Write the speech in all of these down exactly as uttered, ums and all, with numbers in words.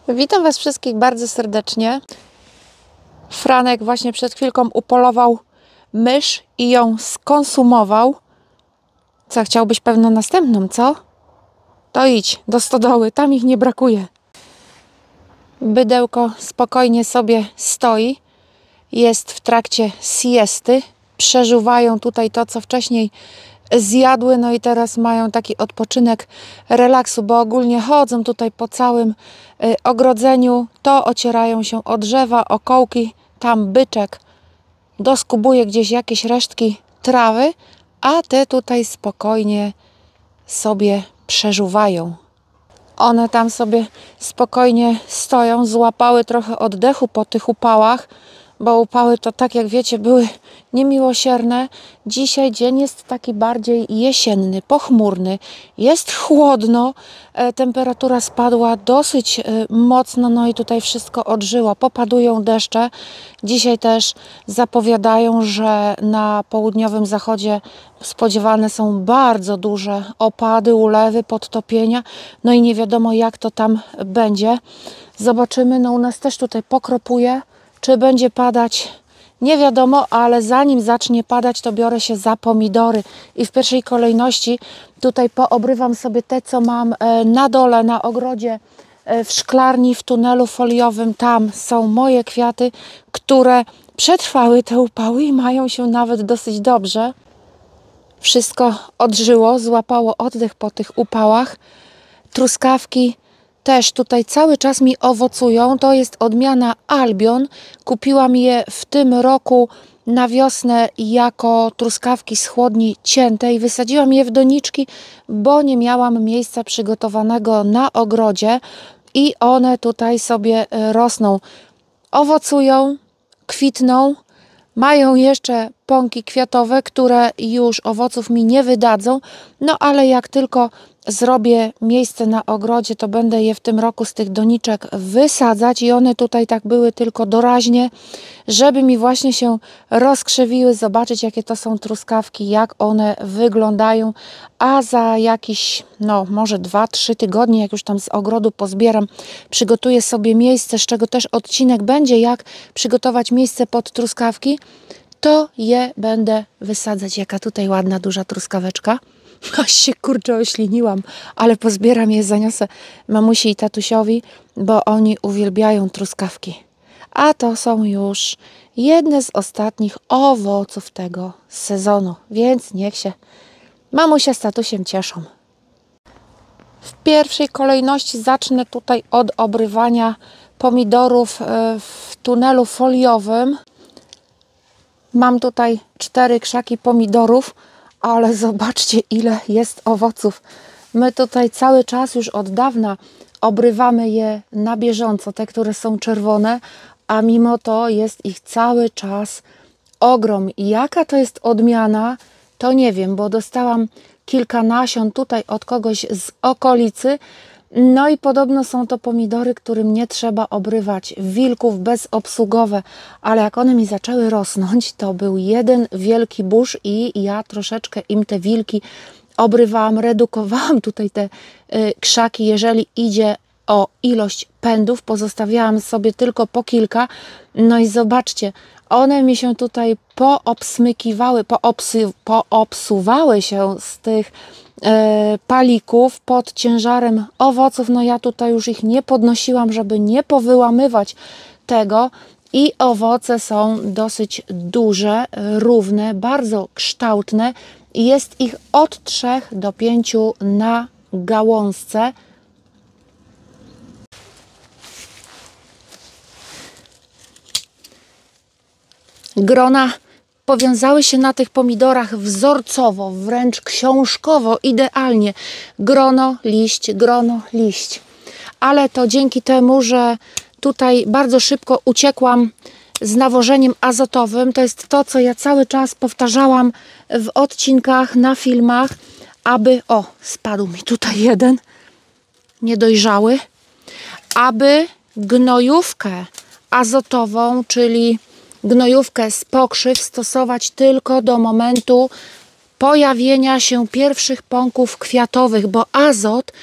Witam Was wszystkich bardzo serdecznie. Franek właśnie przed chwilką upolował mysz i ją skonsumował. Co, chciałbyś pewno następną, co? To idź do stodoły, tam ich nie brakuje. Bydełko spokojnie sobie stoi. Jest w trakcie siesty. Przeżuwają tutaj to, co wcześniej zjadły, no i teraz mają taki odpoczynek, relaksu, bo ogólnie chodzą tutaj po całym y, ogrodzeniu, to ocierają się o drzewa, o kołki, tam byczek doskubuje gdzieś jakieś resztki trawy, a te tutaj spokojnie sobie przeżuwają. One tam sobie spokojnie stoją, złapały trochę oddechu po tych upałach, bo upały to, tak jak wiecie, były niemiłosierne. Dzisiaj dzień jest taki bardziej jesienny, pochmurny. Jest chłodno, e, temperatura spadła dosyć e, mocno, no i tutaj wszystko odżyło. Popadują deszcze. Dzisiaj też zapowiadają, że na południowym zachodzie spodziewane są bardzo duże opady, ulewy, podtopienia. No i nie wiadomo, jak to tam będzie. Zobaczymy, no u nas też tutaj pokropuje. Czy będzie padać? Nie wiadomo, ale zanim zacznie padać, to biorę się za pomidory. I w pierwszej kolejności tutaj poobrywam sobie te, co mam na dole, na ogrodzie, w szklarni, w tunelu foliowym. Tam są moje kwiaty, które przetrwały te upały i mają się nawet dosyć dobrze. Wszystko odżyło, złapało oddech po tych upałach. Truskawki też tutaj cały czas mi owocują. To jest odmiana Albion. Kupiłam je w tym roku na wiosnę jako truskawki z chłodni cięte i wysadziłam je w doniczki, bo nie miałam miejsca przygotowanego na ogrodzie i one tutaj sobie rosną. Owocują, kwitną. Mają jeszcze pąki kwiatowe, które już owoców mi nie wydadzą, no ale jak tylko zrobię miejsce na ogrodzie, to będę je w tym roku z tych doniczek wysadzać i one tutaj tak były tylko doraźnie, żeby mi właśnie się rozkrzewiły, zobaczyć, jakie to są truskawki, jak one wyglądają, a za jakiś, no może dwa trzy tygodnie, jak już tam z ogrodu pozbieram, przygotuję sobie miejsce, z czego też odcinek będzie, jak przygotować miejsce pod truskawki, to je będę wysadzać. Jaka tutaj ładna, duża truskaweczka. Aż się kurczę ośliniłam, ale pozbieram je, zaniosę mamusi i tatusiowi, bo oni uwielbiają truskawki. A to są już jedne z ostatnich owoców tego sezonu, więc niech się mamusia z tatusiem cieszą. W pierwszej kolejności zacznę tutaj od obrywania pomidorów w tunelu foliowym. Mam tutaj cztery krzaki pomidorów, ale zobaczcie, ile jest owoców. My tutaj cały czas już od dawna obrywamy je na bieżąco, te, które są czerwone, a mimo to jest ich cały czas ogrom. I jaka to jest odmiana, to nie wiem, bo dostałam kilka nasion tutaj od kogoś z okolicy. No i podobno są to pomidory, którym nie trzeba obrywać, wilków bezobsługowe, ale jak one mi zaczęły rosnąć, to był jeden wielki burz i ja troszeczkę im te wilki obrywałam, redukowałam tutaj te y, krzaki, jeżeli idzie o ilość pędów, pozostawiałam sobie tylko po kilka. No i zobaczcie, one mi się tutaj poobsmykiwały, poobsy, poobsuwały się z tych e, palików pod ciężarem owoców. No ja tutaj już ich nie podnosiłam, żeby nie powyłamywać tego. I owoce są dosyć duże, równe, bardzo kształtne. Jest ich od trzech do pięciu na gałązce. Grona powiązały się na tych pomidorach wzorcowo, wręcz książkowo, idealnie. Grono, liść, grono, liść. Ale to dzięki temu, że tutaj bardzo szybko uciekłam z nawożeniem azotowym. To jest to, co ja cały czas powtarzałam w odcinkach, na filmach, aby... O, spadł mi tutaj jeden niedojrzały. Aby gnojówkę azotową, czyli gnojówkę z pokrzyw stosować tylko do momentu pojawienia się pierwszych pąków kwiatowych, bo azot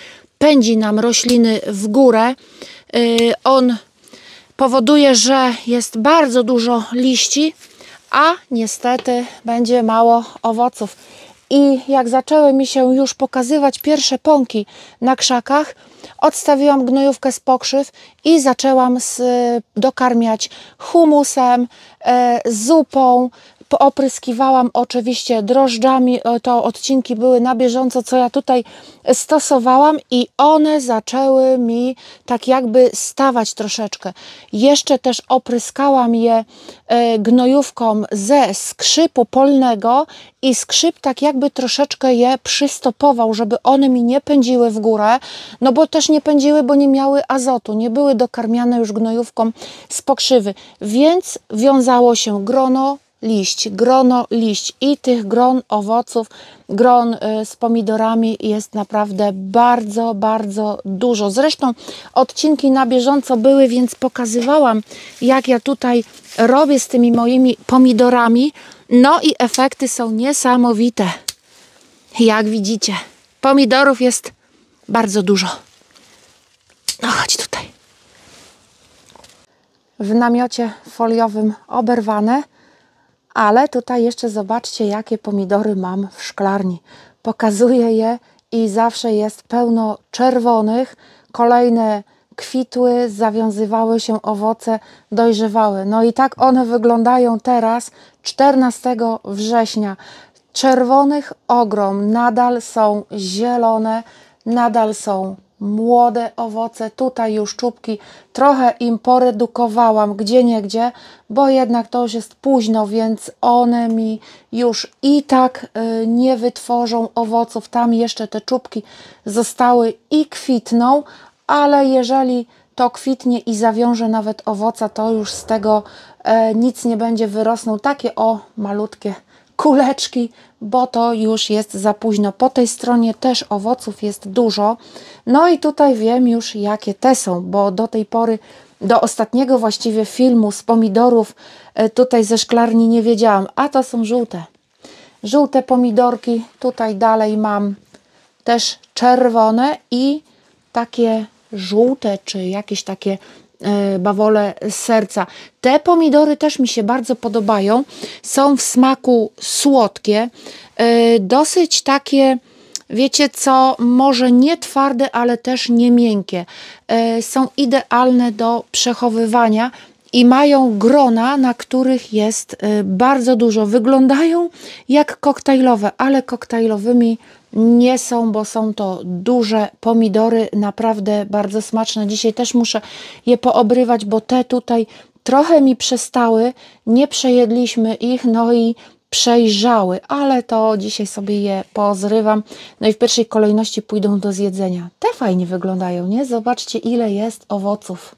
pędzi nam rośliny w górę. On powoduje, że jest bardzo dużo liści, a niestety będzie mało owoców. I jak zaczęły mi się już pokazywać pierwsze pąki na krzakach, odstawiłam gnojówkę z pokrzyw i zaczęłam z, dokarmiać humusem, e, zupą. Opryskiwałam oczywiście drożdżami, to odcinki były na bieżąco, co ja tutaj stosowałam i one zaczęły mi tak jakby stawać troszeczkę. Jeszcze też opryskałam je gnojówką ze skrzypu polnego i skrzyp tak jakby troszeczkę je przystopował, żeby one mi nie pędziły w górę, no bo też nie pędziły, bo nie miały azotu, nie były dokarmiane już gnojówką z pokrzywy, więc wiązało się grono, liść, grono, liść i tych gron owoców, gron z pomidorami jest naprawdę bardzo, bardzo dużo. Zresztą odcinki na bieżąco były, więc pokazywałam, jak ja tutaj robię z tymi moimi pomidorami. No i efekty są niesamowite. Jak widzicie, pomidorów jest bardzo dużo. No chodź tutaj. W namiocie foliowym oberwane. Ale tutaj jeszcze zobaczcie, jakie pomidory mam w szklarni. Pokazuję je i zawsze jest pełno czerwonych. Kolejne kwitły, zawiązywały się owoce, dojrzewały. No i tak one wyglądają teraz, czternastego września. Czerwonych ogrom, nadal są zielone, nadal są młode owoce. Tutaj już czubki trochę im poredukowałam gdzieniegdzie, bo jednak to już jest późno, więc one mi już i tak y, nie wytworzą owoców. Tam jeszcze te czubki zostały i kwitną, ale jeżeli to kwitnie i zawiąże nawet owoca, to już z tego y, nic nie będzie, wyrosną takie o malutkie kuleczki, bo to już jest za późno. Po tej stronie też owoców jest dużo. No i tutaj wiem już, jakie te są, bo do tej pory, do ostatniego właściwie filmu z pomidorów tutaj ze szklarni nie wiedziałam. A to są żółte. Żółte pomidorki. Tutaj dalej mam też czerwone i takie żółte, czy jakieś takie bawole z serca. Te pomidory też mi się bardzo podobają. Są w smaku słodkie. Dosyć takie, wiecie co, może nie twarde, ale też nie miękkie. Są idealne do przechowywania i mają grona, na których jest bardzo dużo. Wyglądają jak koktajlowe, ale koktajlowymi nie są, bo są to duże pomidory, naprawdę bardzo smaczne. Dzisiaj też muszę je poobrywać, bo te tutaj trochę mi przestały, nie przejedliśmy ich, no i przejrzały, ale to dzisiaj sobie je pozrywam. No i w pierwszej kolejności pójdą do zjedzenia. Te fajnie wyglądają, nie? Zobaczcie, ile jest owoców.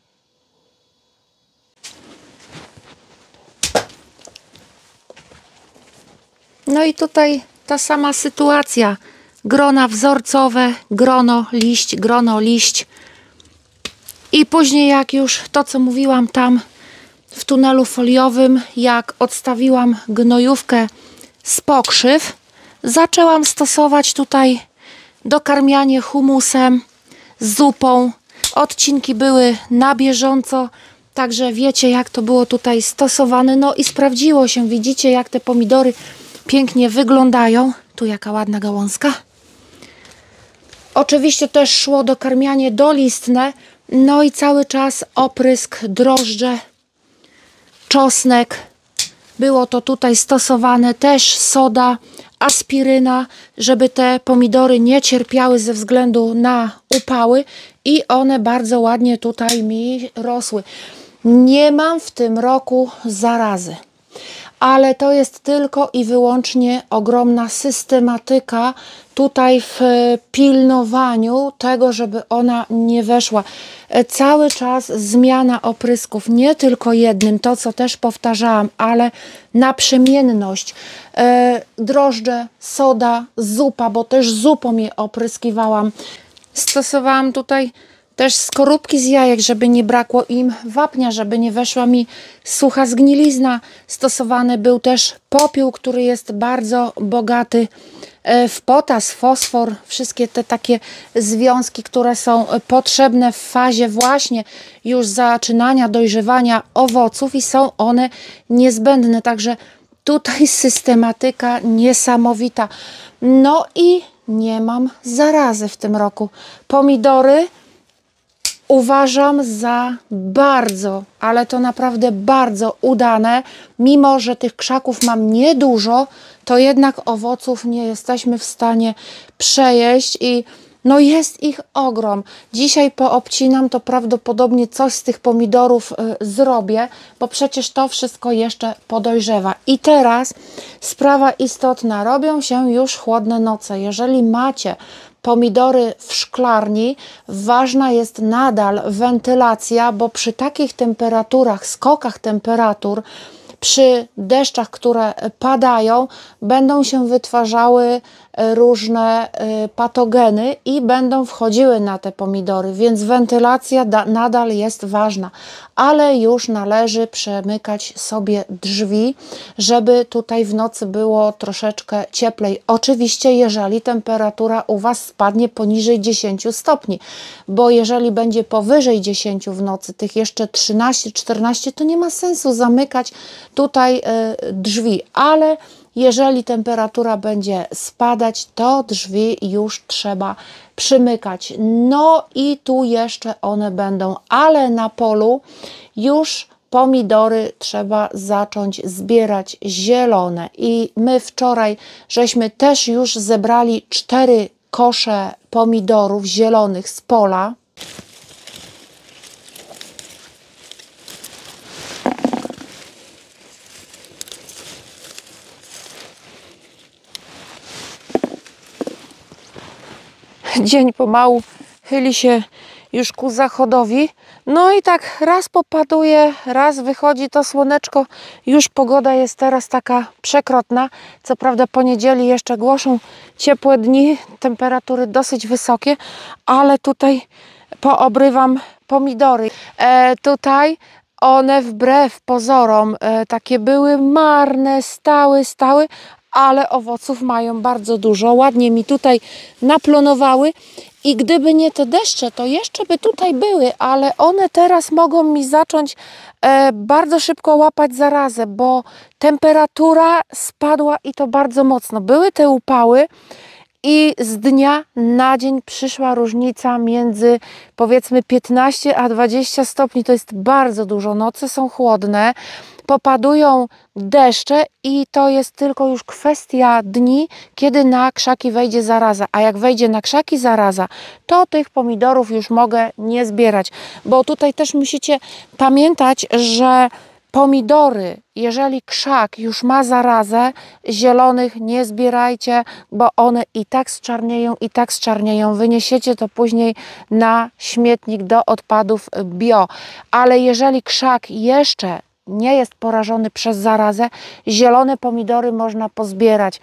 No i tutaj ta sama sytuacja. Grona wzorcowe, grono, liść, grono, liść. I później jak już to, co mówiłam tam w tunelu foliowym, jak odstawiłam gnojówkę z pokrzyw, zaczęłam stosować tutaj dokarmianie humusem, zupą. Odcinki były na bieżąco, także wiecie, jak to było tutaj stosowane. No i sprawdziło się. Widzicie, jak te pomidory pięknie wyglądają. Tu jaka ładna gałązka. Oczywiście też szło dokarmianie dolistne. No i cały czas oprysk, drożdże, czosnek. Było to tutaj stosowane, też soda, aspiryna, żeby te pomidory nie cierpiały ze względu na upały i one bardzo ładnie tutaj mi rosły. Nie mam w tym roku zarazy, ale to jest tylko i wyłącznie ogromna systematyka tutaj w pilnowaniu tego, żeby ona nie weszła. Cały czas zmiana oprysków, nie tylko jednym, to co też powtarzałam, ale naprzemienność. Drożdże, soda, zupa, bo też zupą je opryskiwałam. Stosowałam tutaj też skorupki z jajek, żeby nie brakło im wapnia, żeby nie weszła mi sucha zgnilizna. Stosowany był też popiół, który jest bardzo bogaty w potas, fosfor, wszystkie te takie związki, które są potrzebne w fazie właśnie już zaczynania dojrzewania owoców i są one niezbędne. Także tutaj systematyka niesamowita. No i nie mam zarazy w tym roku. Pomidory uważam za bardzo, ale to naprawdę bardzo udane. Mimo że tych krzaków mam niedużo, to jednak owoców nie jesteśmy w stanie przejeść i no jest ich ogrom. Dzisiaj poobcinam, to prawdopodobnie coś z tych pomidorów y, zrobię, bo przecież to wszystko jeszcze podojrzewa. I teraz sprawa istotna. Robią się już chłodne noce. Jeżeli macie pomidory w szklarni, ważna jest nadal wentylacja, bo przy takich temperaturach, skokach temperatur, przy deszczach, które padają, będą się wytwarzały różne patogeny i będą wchodziły na te pomidory, więc wentylacja nadal jest ważna, ale już należy przemykać sobie drzwi, żeby tutaj w nocy było troszeczkę cieplej. Oczywiście jeżeli temperatura u Was spadnie poniżej dziesięciu stopni, bo jeżeli będzie powyżej dziesięciu w nocy, tych jeszcze trzynaście czternaście, to nie ma sensu zamykać tutaj y, drzwi, ale jeżeli temperatura będzie spadać, to drzwi już trzeba przymykać. No i tu jeszcze one będą, ale na polu już pomidory trzeba zacząć zbierać zielone. I my wczoraj żeśmy też już zebrali cztery kosze pomidorów zielonych z pola. Dzień pomału chyli się już ku zachodowi. No i tak raz popaduje, raz wychodzi to słoneczko. Już pogoda jest teraz taka przekrotna. Co prawda po niedzieli jeszcze głoszą ciepłe dni, temperatury dosyć wysokie, ale tutaj poobrywam pomidory. E, tutaj one wbrew pozorom e, takie były marne, stały, stały, ale owoców mają bardzo dużo. Ładnie mi tutaj naplonowały i gdyby nie te deszcze, to jeszcze by tutaj były, ale one teraz mogą mi zacząć e, bardzo szybko łapać zarazę, bo temperatura spadła i to bardzo mocno. Były te upały i z dnia na dzień przyszła różnica między powiedzmy piętnaście a dwadzieścia stopni. To jest bardzo dużo. Noce są chłodne. Popadują deszcze i to jest tylko już kwestia dni, kiedy na krzaki wejdzie zaraza. A jak wejdzie na krzaki zaraza, to tych pomidorów już mogę nie zbierać. Bo tutaj też musicie pamiętać, że pomidory, jeżeli krzak już ma zarazę, zielonych nie zbierajcie, bo one i tak zczarnieją, i tak zczarnieją. Wyniesiecie to później na śmietnik do odpadów bio. Ale jeżeli krzak jeszcze nie jest porażony przez zarazę, zielone pomidory można pozbierać.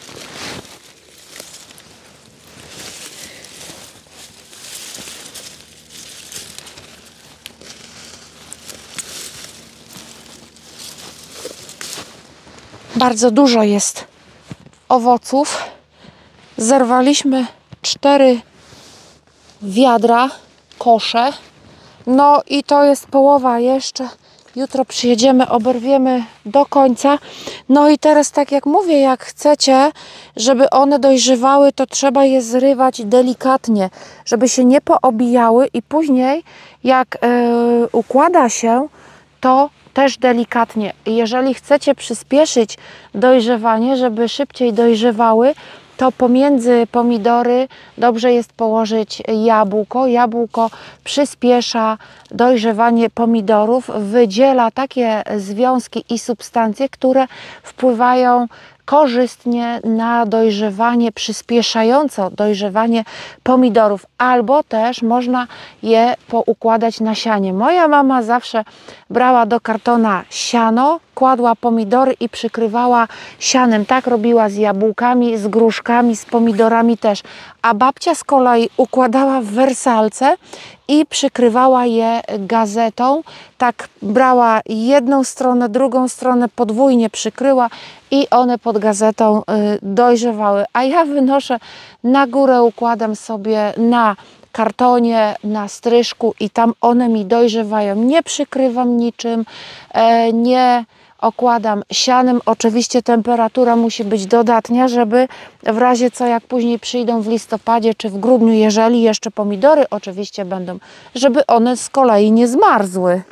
Bardzo dużo jest owoców. Zerwaliśmy cztery wiadra, kosze. No i to jest połowa jeszcze. Jutro przyjedziemy, oberwiemy do końca. No i teraz tak jak mówię, jak chcecie, żeby one dojrzewały, to trzeba je zrywać delikatnie, żeby się nie poobijały i później jak yy, układa się, to też delikatnie. Jeżeli chcecie przyspieszyć dojrzewanie, żeby szybciej dojrzewały, to pomiędzy pomidory dobrze jest położyć jabłko. Jabłko przyspiesza dojrzewanie pomidorów, wydziela takie związki i substancje, które wpływają korzystnie na dojrzewanie, przyspieszająco dojrzewanie pomidorów, albo też można je poukładać na sianie. Moja mama zawsze brała do kartona siano, kładła pomidory i przykrywała sianem. Tak robiła z jabłkami, z gruszkami, z pomidorami też. a babcia z kolei układała w wersalce i przykrywała je gazetą. Tak brała jedną stronę, drugą stronę, podwójnie przykryła i one pod gazetą dojrzewały. A ja wynoszę na górę, układam sobie na kartonie, na stryżku i tam one mi dojrzewają. Nie przykrywam niczym, nie okładam sianem. Oczywiście temperatura musi być dodatnia, żeby w razie co, jak później przyjdą w listopadzie czy w grudniu, jeżeli jeszcze pomidory oczywiście będą, żeby one z kolei nie zmarzły.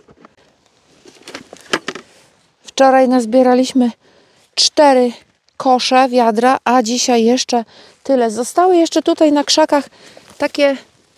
Wczoraj nazbieraliśmy cztery kosze, wiadra, a dzisiaj jeszcze tyle. Zostały jeszcze tutaj na krzakach takie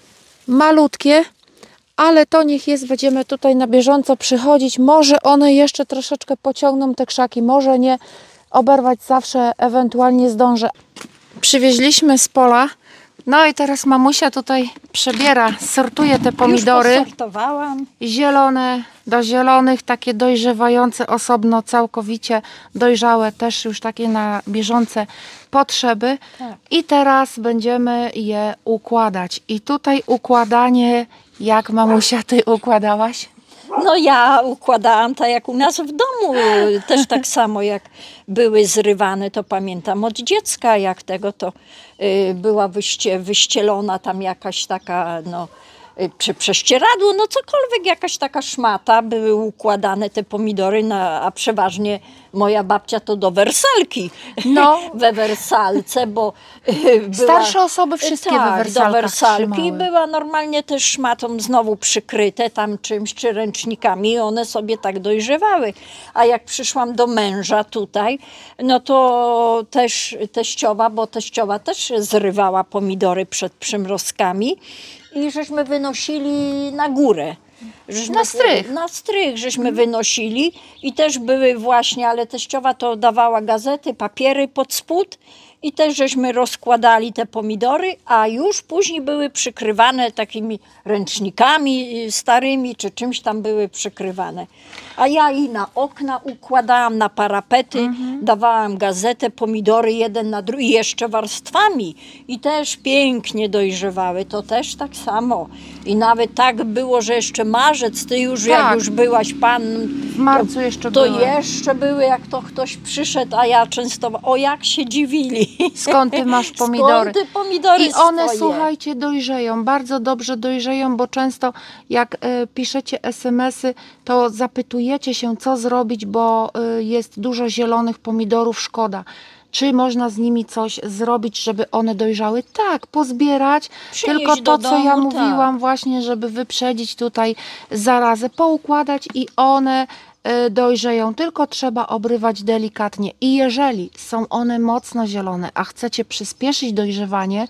malutkie, ale to niech jest, będziemy tutaj na bieżąco przychodzić. Może one jeszcze troszeczkę pociągną te krzaki, może nie. Oberwać zawsze ewentualnie zdążę. Przywieźliśmy z pola. No i teraz mamusia tutaj przebiera, sortuje te pomidory. Już posortowałam. Zielone do zielonych, takie dojrzewające osobno, całkowicie dojrzałe, też już takie na bieżące potrzeby. Tak. I teraz będziemy je układać. I tutaj układanie, jak mamusia ty układałaś? No ja układałam tak jak u nas w domu, też tak samo jak były zrywane, to pamiętam od dziecka, jak tego to y, była wyście, wyścielona tam jakaś taka, no y, przy prześcieradło, no cokolwiek, jakaś taka szmata, były układane te pomidory, na, a przeważnie moja babcia to do wersalki, No. we wersalce, bo y, była, Starsze osoby wszystkie tak, we wersalkach do wersalki trzymały. była normalnie też szmatą znowu przykryte tam czymś, czy ręcznikami i one sobie tak dojrzewały. A jak przyszłam do męża tutaj, no to też teściowa, bo teściowa też zrywała pomidory przed przymrozkami i żeśmy wynosili na górę. Żeśmy, Na strych. Na strych żeśmy wynosili i też były właśnie, ale teściowa to dawała gazety, papiery pod spód i też żeśmy rozkładali te pomidory, a już później były przykrywane takimi ręcznikami starymi, czy czymś tam były przykrywane. A ja i na okna układałam, na parapety, mhm. dawałam gazetę, pomidory jeden na drugi, jeszcze warstwami i też pięknie dojrzewały, to też tak samo. I nawet tak było, że jeszcze marzec, ty już Tak. jak już byłaś pan, W marcu jeszcze to były. jeszcze były, jak to ktoś przyszedł, a ja często, o jak się dziwili. Skąd ty masz pomidory? Skąd ty pomidory I one, swoje? słuchajcie, dojrzeją, bardzo dobrze dojrzeją, bo często jak e, piszecie esemesy, to zapytujecie się, co zrobić, bo e, jest dużo zielonych pomidorów, szkoda. Czy można z nimi coś zrobić, żeby one dojrzały? Tak, pozbierać, Przynieść tylko to, do co ja domu, mówiłam właśnie, żeby wyprzedzić tutaj zarazę, poukładać i one dojrzeją, tylko trzeba obrywać delikatnie. I jeżeli są one mocno zielone, a chcecie przyspieszyć dojrzewanie,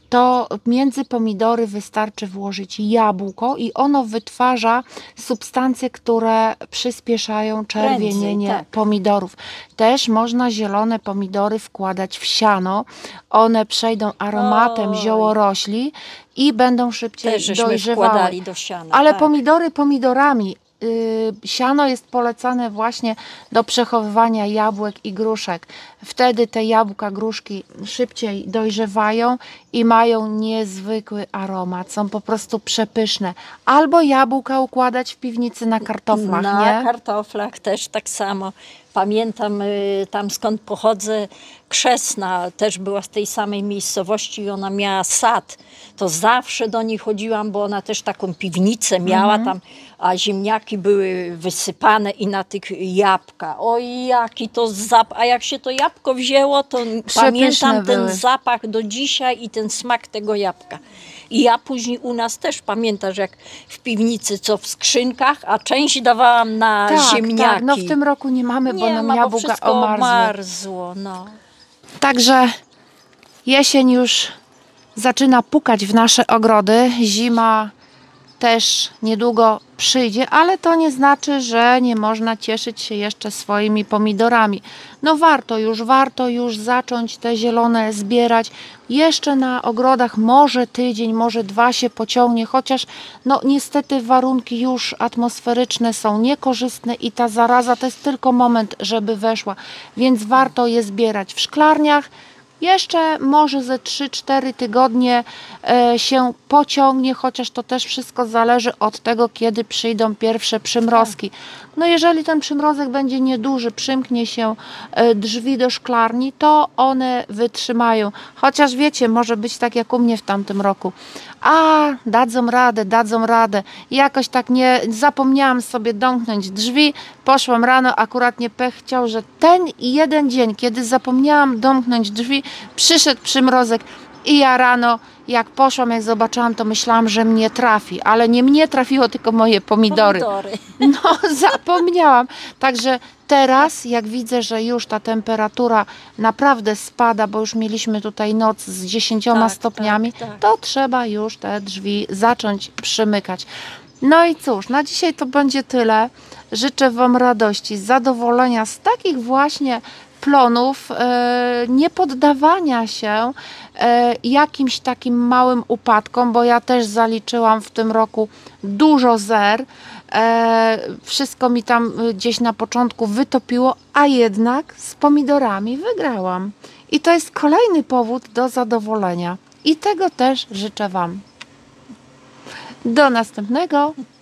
to między pomidory wystarczy włożyć jabłko i ono wytwarza substancje, które przyspieszają czerwienienie Prędzej, tak. pomidorów. Też można zielone pomidory wkładać w siano. One przejdą aromatem Oj. ziołorośli i będą szybciej Też żeśmy dojrzewały. wkładali do siana. Ale tak. pomidory pomidorami. Yy, siano jest polecane właśnie do przechowywania jabłek i gruszek. Wtedy te jabłka, gruszki szybciej dojrzewają i mają niezwykły aromat. Są po prostu przepyszne. Albo jabłka układać w piwnicy na kartoflach, Na nie? kartoflach też tak samo. Pamiętam y, tam skąd pochodzę, Krzesna też była z tej samej miejscowości i ona miała sad. To zawsze do niej chodziłam, bo ona też taką piwnicę miała Mhm. tam, a ziemniaki były wysypane i na tych jabłka. Oj, jaki to zapach. A jak się to jabłko wzięło, to pamiętam ten były. zapach do dzisiaj i ten smak tego jabłka. I ja później u nas też pamiętasz, jak w piwnicy, co w skrzynkach, a część dawałam na Tak, ziemniaki. tak. No w tym roku nie mamy, bo Nie nam ma, bo jabłka wszystko omarzły. omarzło, no. Także jesień już zaczyna pukać w nasze ogrody. Zima też niedługo przyjdzie, ale to nie znaczy, że nie można cieszyć się jeszcze swoimi pomidorami. No warto już, warto już zacząć te zielone zbierać. Jeszcze na ogrodach może tydzień, może dwa się pociągnie, chociaż no niestety warunki już atmosferyczne są niekorzystne i ta zaraza to jest tylko moment, żeby weszła. Więc warto je zbierać w szklarniach Jeszcze może ze trzy cztery tygodnie e, się pociągnie, chociaż to też wszystko zależy od tego, kiedy przyjdą pierwsze przymrozki. No jeżeli ten przymrozek będzie nieduży, przymknie się e, drzwi do szklarni, to one wytrzymają. Chociaż wiecie, może być tak jak u mnie w tamtym roku. A, dadzą radę, dadzą radę. Jakoś tak nie zapomniałam sobie domknąć drzwi. Poszłam rano, akurat nie pech chciał, że ten jeden dzień, kiedy zapomniałam domknąć drzwi, przyszedł przymrozek i ja rano, jak poszłam, jak zobaczyłam, to myślałam, że mnie trafi, ale nie mnie trafiło, tylko moje pomidory. Pomidory. No, zapomniałam. Także teraz, jak widzę, że już ta temperatura naprawdę spada, bo już mieliśmy tutaj noc z dziesięcioma Tak, stopniami, tak, tak. to trzeba już te drzwi zacząć przymykać. No i cóż, na dzisiaj to będzie tyle. Życzę Wam radości, zadowolenia z takich właśnie plonów, e, nie poddawania się e, jakimś takim małym upadkom, bo ja też zaliczyłam w tym roku dużo zer. E, wszystko mi tam gdzieś na początku wytopiło, a jednak z pomidorami wygrałam. I to jest kolejny powód do zadowolenia. I tego też życzę Wam. Do następnego.